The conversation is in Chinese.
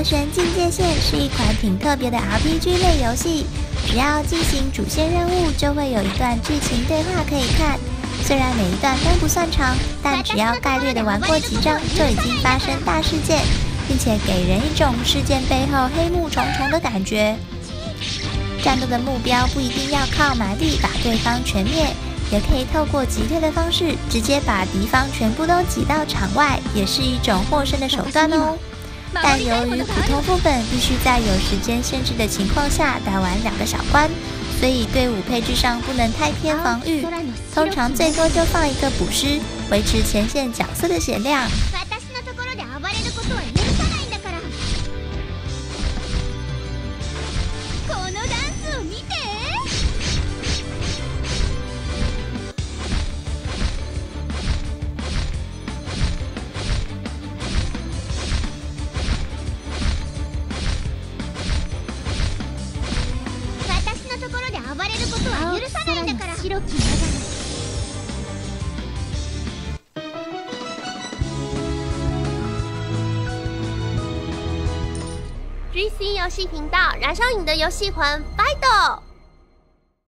神境界线》是一款挺特别的 RPG 类游戏，只要进行主线任务，就会有一段剧情对话可以看。虽然每一段都不算长，但只要概略的玩过几章，就已经发生大事件，并且给人一种事件背后黑幕重重的感觉。战斗的目标不一定要靠蛮力把对方全灭，也可以透过击退的方式，直接把敌方全部都挤到场外，也是一种获胜的手段哦。但由于普通副本必须在有时间限制的情况下打完2个小关，所以队伍配置上不能太偏防御，通常最多就放一个捕师，维持前线角色的血量。 GC 游戏频道，燃烧你的游戏魂 ，Fido！